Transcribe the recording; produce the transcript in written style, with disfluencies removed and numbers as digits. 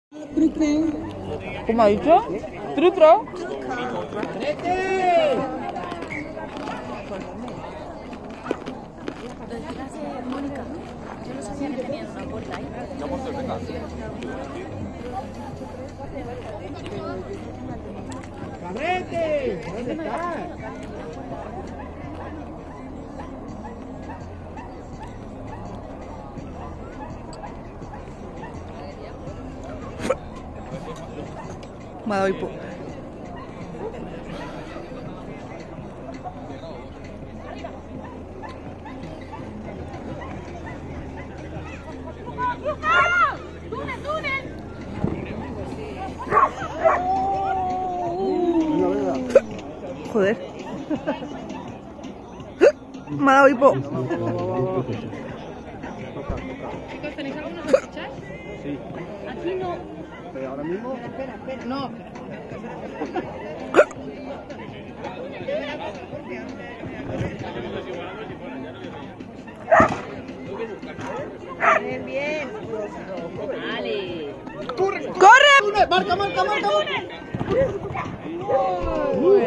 ¿Cómo ha dicho? ¿Trutro? Mónica, yo no sabía que tenían una puerta ahí. ¡Cabrete! ¿Dónde estás? Me ha dado hipo. Joder. Me ha dado hipo. Chicos, ¿tenéis alguna salchichas? Sí. Aquí no. Pero ahora mismo. Espera. No. Bien. Vale. ¡Corre! ¡Marca! ¡Muy